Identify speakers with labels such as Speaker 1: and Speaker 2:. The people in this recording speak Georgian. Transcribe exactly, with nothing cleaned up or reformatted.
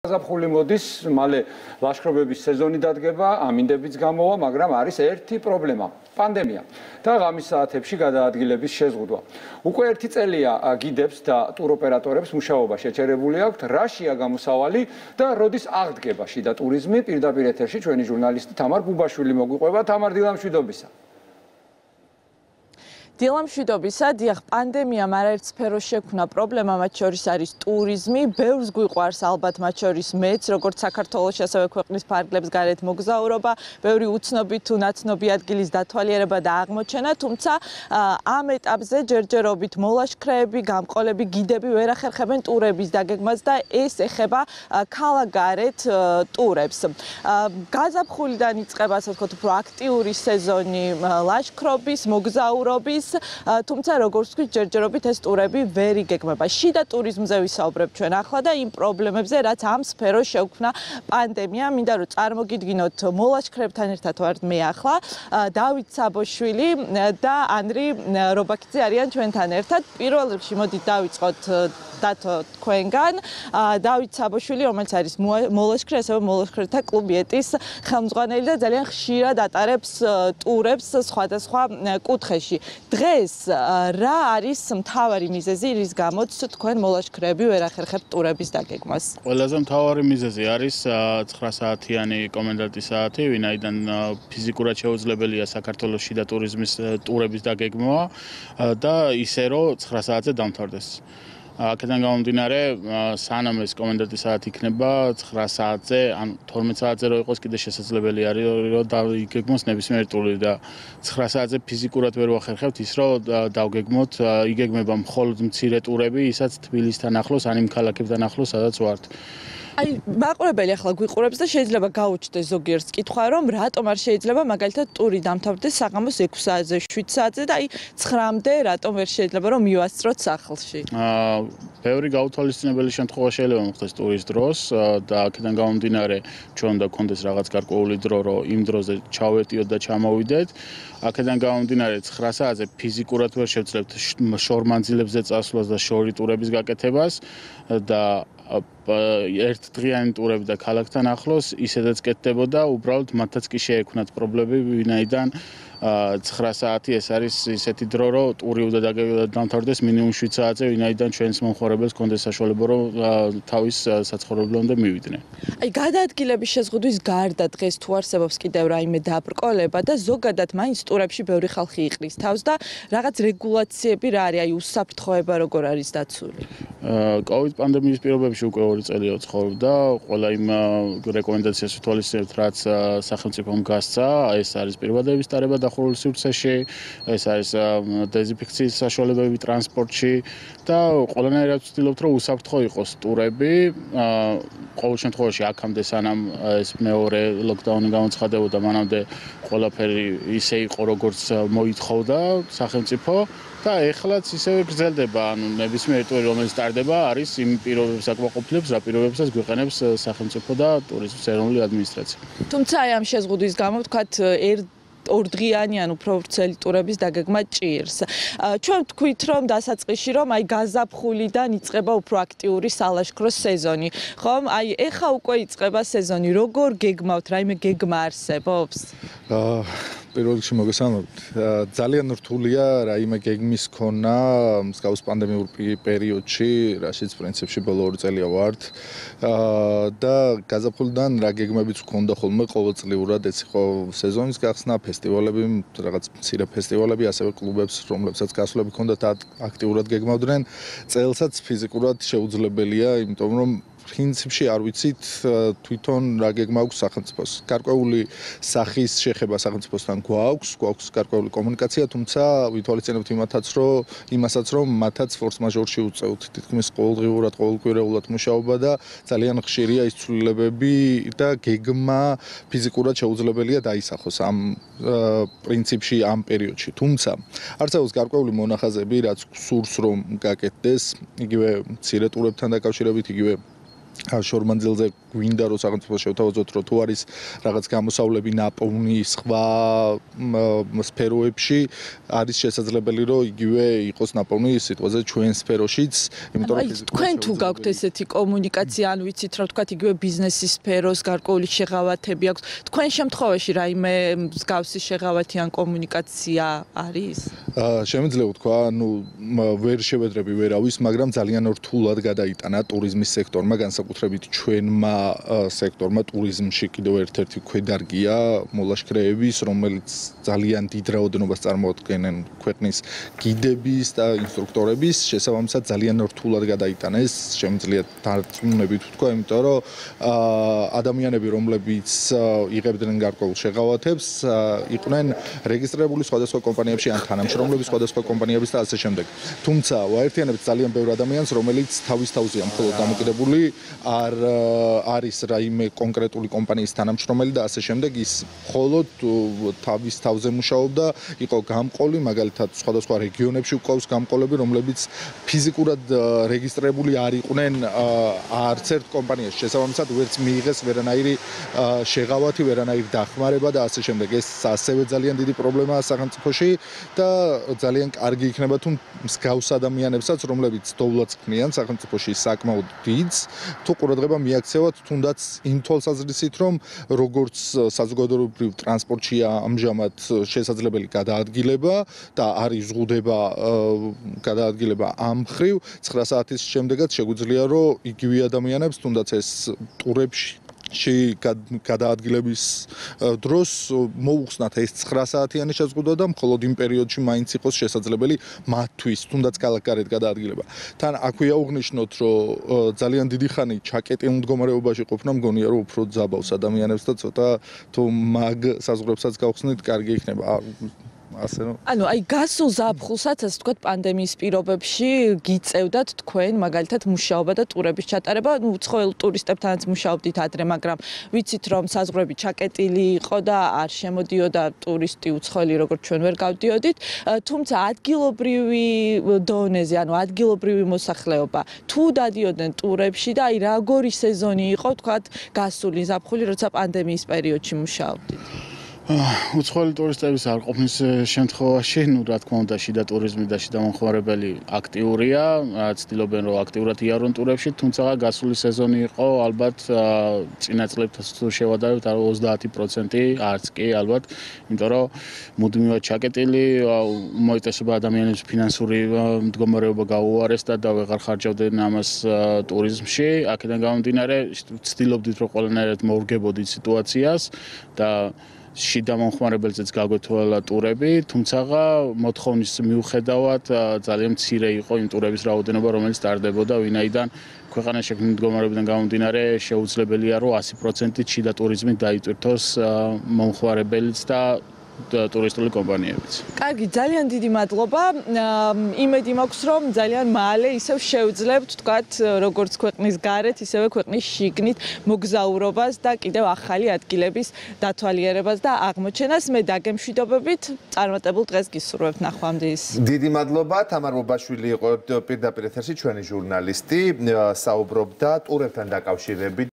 Speaker 1: გაზაფხული მოდის, მალე ლაშქრობების სეზონი დადგება, ამინდებიც გამოვა, მაგრამ არის ერთი პრობლემა პანდემია და ღამის საათებში გადაადგილების შეზღუდვა. უკვე ერთი წელია გიდებს და ტუროპერატორებს მუშაობა შეჩერებული აქვთ, რაშია გამოსავალი და როდის აღდგება შიდა ტურიზმი. პირდაპირ ეთერში ჩვენი ჟურნალისტი თამარ ბუბაშვილი მოგვიყვება. თამარ, დილამშვიდობისა.
Speaker 2: დილამშვიდობისა, დიახ, პანდემიამ არაერთ სფეროს შექმნა პრობლემა, მათ შორის არის ტურიზმი, ბევრს გვიყვარს ალბათ მათ შორის მეც, როგორც საქართველოში, ასევე ქვეყნის ფარგლებს გარეთ მოგზაურობა, ბევრი უცნობი თუ ნაცნობი ადგილის დათვალიერება და აღმოჩენა, თუმცა ამ ეტაპზე ჯერჯერობით მოლაშქრეები, გამყოლები, გიდები ვერ ახერხებენ ტურების დაგეგმას და ეს ეხება ქალაქგარეთ ტურებს. გაზაფხულიდან იწყება, ასე ვთქვათ, უფრო აქტიური სეზონი ლაშქრობის, მოგზაურობის, თუმცა როგორც ვთქვით, ჯერჯერობით ეს ტურები ვერ იგეგმება. შიდა ტურიზმზე ვისაუბრებ ჩვენ ახლა და იმ პრობლემებზე, რაც ამ სფეროს შეუქმნა პანდემია. მინდა რომ წარმოგიდგინოთ მოლაშქრეებთან ერთად ვართ მე ახლა, დავით საბოშვილი და ანდრი რობაქიძე არიან ჩვენთან ერთად. პირველ რიგში მოდით დავიწყოთ დათო თქვენგან. დავით საბოშვილი, რომელიც არის მოლაშქრე, ასევე მოლაშქრეთა კლუბ ეტის ხელმძღვანელი და ძალიან ხშირად ატარებს ტურებს სხვადასხვა კუთხეში. დღეს რა არის მთავარი მიზეზი, რის გამოც თქვენ მოლაშქრეები ვერ ახერხებთ ტურების დაგეგმას?
Speaker 3: ყველაზე მთავარი მიზეზი არის ცხრა საათიანი კომენდანტის საათი, ვინაიდან ფიზიკურად შეუძლებელია საქართველოს შიდა ტურიზმის ტურების დაგეგმვა და ისე რომ ცხრა საათზე დამთავრდეს. აქედან გამომდინარე, სანამ ეს კომენდანტის საათი იქნება ცხრა საათზე, ან თორმეტ საათზე რო იყოს, კიდე შესაძლებელი არის რომ დაიგეგმოს ნებისმიერი ტური და ცხრა საათზე ფიზიკურად ვერ ვახერხებთ ის, რომ დავგეგმოთ, იგეგმება მხოლოდ მცირე ტურები, ისაც თბილისთან ახლოს, ან იმ ქალაქებთან ახლოს, სადაც ვართ.
Speaker 2: აი, მაყურებელი ახლა გვიყურებს და შეიძლება გაუჩნდეს ზოგიერთ კითხვა, რომ რატომ არ შეიძლება მაგალითად ტური დამთავრდეს საღამოს ექვსი საათზე, შვიდ საათზე და აი ცხრამდე რატომ ვერ შეიძლება რომ მივასწროთ სახლში?
Speaker 3: აა, ბევრი გაუთვალისწინებელი შემთხვევა შეიძლება მოხდეს ტურის დროს და აქედან გამომდინარე, ჩვენ უნდა გქონდეს რაღაც გარკვეული დრო, რომ იმ დროზე ჩავეტიოთ და ჩამოვიდეთ. აქედან გამომდინარე, ცხრა საათზე ფიზიკურად ვერ შევძლებთ შორმანძილებზე წასვლას და შორი ტურების გაკეთებას და ერთდღიანი ტურები და ქალაქთან ახლოს ისედაც კეთდებოდა, უბრალოდ მათაც კი შეექმნათ პრობლემები, ვინაიდან ცხრა საათი ეს არის ისეთი დრო, რომ ტური უნდა დამთავრდეს მინიმუმ შვიდ საათზე, ვინაიდან ჩვენს მომხმარებელს კონდეს საშუალება, რომ თავის საცხოვრებლამდე მივიდნენ.
Speaker 2: აი, გადაადგილების შეზღუდვის გარდა დღეს თუ არსებობს კიდევ რაიმე დაბრკოლება და ზოგადად მაინც ტურებში ბევრი ხალხი იყრის თავს და რაღაც რეგულაციები რა არის, აი უსაფრთხოება როგორ არის დაცული?
Speaker 3: კოვიდ პანდემიის პირობებში უკვე ორი წელია ვცხოვრობდა, ყველა იმ რეკომენდაციას ვითვალისწინებთ, რაც სახელმწიფომ გასცა, ეს არის პირვადების დარება დახურული სივრცეში, ეს არის დეზინფექციის საშუალებები ტრანსპორტში და ყველანაირად ვცდილობთ, რომ უსაფრთხო იყოს ტურები. ყოველ შემთხვევაში აქამდე სანამ ეს მეორე ლოკდაუნი გამოცხადებოდა, მანამდე ყველაფერი ისე იყო, როგორც მოითხოვდა სახელმწიფო. და ეხლაც ისევე გრძელდება, ანუ ნებისმიერი ტური, რომელიც ტარდება, არის იმ პირობებს აკმაყოფილებს, რა პირობებსაც გვიყენებს სახელმწიფო და ტურიზმის ეროვნული ადმინისტრაცია.
Speaker 2: თუმცა აი ამ შეზღუდვის გამო ვთქვათ ერთ ორდღიანი ან უფრო ვრცელი ტურების დაგეგმა ჭირს. ჩვენ ვთქვით, რომ დასაწყისში, რომ აი გაზაფხულიდან იწყება უფრო აქტიური სალაშქრო სეზონი. ხომ? აი ეხა უკვე იწყება სეზონი. როგორ გეგმავთ? რაიმე გეგმა არსებობს?
Speaker 4: აა პირველ რიგში მოგესალმებით. ძალიან რთულია რაიმე გეგმის ქონა მსგავს პანდემიურ პერიოდში, რაშიც პრინციპში ბოლო ორი წელია ვართ. და გაზაფხულიდან რა გეგმებიც გქონდა ხოლმე ყოველწლიურად, ეს იყო სეზონის გახსნა, ფესტივალები, რაღაც მცირე ფესტივალები, ასევე კლუბებს, რომლებსაც გასვლები ჰქონდათ, აქტიურად გეგმავდნენ. წელსაც ფიზიკურად შეუძლებელია, იმიტომ რომ პრინციპში არ ვიცით თვითონ რა გეგმა აქვს სახელმწიფოს. გარკვეული სახის შეხება სახელმწიფოსთან გვაქვს, გვაქვს გარკვეული კომუნიკაცია, თუმცა ვითვალისწინებთ იმათაც, რომ იმასაც, რომ მათაც ფორს მაჟორში უწევთ თითქმის ყოველდღიურად, ყოველკვირეულად მუშაობა და ძალიან ხშირია ის ცვლილებები და გეგმა ფიზიკურად შეუძლებელია დაისახოს ამ პრინციპში ამ პერიოდში. თუმცა არსებობს გარკვეული მონახაზები, რაც სურს რომ გაკეთდეს, იგივე მცირე ტურებთან დაკავშირებით, იგივე შორმანძილზე გვინდა რომ სახელმწიფო შევთავაზოთ რომ თუ არის რაღაც გამოსავლები ნაპოვნი სხვა სფეროებში არის შესაძლებელი რომ იგივე იყოს ნაპოვნი სიტყვაზე ჩვენ სფეროშიც იმიტომ რომ
Speaker 2: თქვენ თუ გაქვთ ესეთი კომუნიკაცია ან ვიცით რომ თქვათ იგივე ბიზნესის სფეროს გარკვეული შეღავათები აქვს თქვენ შემთხვევაში რაიმე მსგავსი შეღავათი ან კომუნიკაცია არის
Speaker 4: შემიძლია ვთქვა ნუ ვერ შევედრები ვერავის მაგრამ ძალიან რთულად გადაიტანა ტურიზმის სექტორმა განსაკუთრებით ჩვენმა სექტორმა ტურიზმში კიდევ ერთ-ერთი ქვედარგია მოლაშქრეების რომელიც ძალიან დიდ რაოდენობას წარმოადგენენ ქვეყნის გიდების და ინსტრუქტორების შესაბამისად ძალიან რთულად გადაიტანეს შემიძლია დარწმუნებით ვთქვა იმიტომ რომ ადამიანები რომლებიც იღებდნენ გარკვეულ შეღავათებს იყვნენ რეგისტრირებული სხვადასხვა კომპანიებში ან თანამშრომლები სხვადასხვა კომპანიების და ასე შემდეგ თუმცა ვაერთიანებთ ძალიან ბევრ ადამიანს რომელიც თავის თავზეა მხოლოდ დამოკიდებული არ არის რაიმე კონკრეტული კომპანიის თანამშრომელი და ასე შემდეგ ის მხოლოდ თავის თავზე მუშაობდა იყო გამყოლი მაგალითად სხვადასხვა რეგიონებში უყავს გამყოლები რომლებიც ფიზიკურად რეგისტრირებული არ იყვნენ არც ერთ კომპანიაში შესაბამისად ვერც მიიღეს ვერანაირი შეღავათი ვერანაირი დახმარება და ასე შემდეგ ეს ასევე ძალიან დიდი პრობლემაა სახელმწიფოში და ძალიან კარგი იქნება თუ მსგავს ადამიანებსაც რომლებიც დოვლაც ქმნიან სახელმწიფოში საკმაოდ დიდს თუ ყურადღება მიაქცევათ თუნდაც იმ თვალსაზრისით რომ როგორც საზოგადოებრივ ტრანსპორტშია ამჟამად შესაძლებელი გადაადგილება და არის ზღუდება გადაადგილება ამ მხრივ ცხრა საათის შემდეგაც შეგვიძლია რომ იგივე ადამიანებს თუნდაც ეს ტურებში ში გადაადგილების დროს მოუხსნათ ეს ცხრა საათიანი შეზღუდვა და მხოლოდ იმ პერიოდში მაინც იყოს შესაძლებელი მათთვის თუნდაც კალაკარეთ გადაადგილება. თან აქვე აუღნიშნოთ რომ ძალიან დიდი ხანი ჩაკეტილ მდგომარეობაში ყოფნა მგონია რომ უფრო ძაბავს ადამიანებს და ცოტა თუ მაგ საზღვრებსაც გავხსნით კარგი იქნება. ასე რომ
Speaker 2: ანუ აი გასულ ზაფხულსაც ასე თქვა პანდემიის პირობებში გიწევდათ თქვენ მაგალითად მუშაობა და ტურების ჩატარება ნუ უცხოელ ტურისტებთანაც მუშაობდით ადრე მაგრამ ვიცით რომ საზღვრები ჩაკეტილი იყო და არ შემოდიოდა ტურისტი უცხოელი როგორც ჩვენ ვერ გავდიოდით თუმცა ადგილობრივი დონეზე ანუ ადგილობრივი მოსახლეობა თუ დადიოდნენ ტურებში და აი როგორი სეზონი იყო თქვა გასული ზაფხული როცა პანდემიის პერიოდში მუშაობდით
Speaker 3: უცხოელი ტურისტების არ ყოფნის შემთხვევაში, ну, რა თქმა უნდა, შიდა ტურიზმი და შიდა მომხმარებელი აქტიურია, ცდილობენ რომ აქტიურად იარონ ტურებში, თუმცა გასული სეზონი იყო ალბათ წინა წლებთან თუ შევადარებთ ოცდაათი პროცენტი, არც კი ალბათ, იმიტომ რომ მუდმივად ჩაკეტილი, მოიწესება ადამიანებს ფინანსური მდგომარეობა გაუარესდა და ვეღარ ხარჯავდნენ ამას ტურიზმში, აქედან გამომდინარე, ცდილობდით რომ ყველანაირად მოვრგებოდით სიტუაციას და შიდა მომხმარებელზეც გაგვეთვალა ტურები, თუმცა მოთხოვნის მიუხედავად ძალიან მცირე იყო იმ ტურების რაოდენობა, რომელიც ტარდებოდა, ვინაიდან ქვეყანაში მდგომარეობიდან გამომდინარე შეუძლებელია რომ ასი პროცენტით შიდა ტურიზმით დაიტვირთოს მომხმარებელიც და ტურისტული კომპანიებიც.
Speaker 2: კარგი, ძალიან დიდი მადლობა. იმედი მაქვს, რომ ძალიან მალე ისევ შევძლებთ, თქვათ, როგორც ქვეყნის გარეთ, ისევე ქვეყნის შიგნით მოგზაურობას და კიდევ ახალი ადგილების დათვალიერებას და აღმოჩენას. მე დაგემშვიდობებით, წარმატებულ დღეს გისურვებთ ნახვამდის.
Speaker 5: დიდი მადლობა, თამარ მობაშვილი იყო პირდაპირ ეთერში ჩვენი ჟურნალისტი, საუბრობდა ტურებთან დაკავშირებით.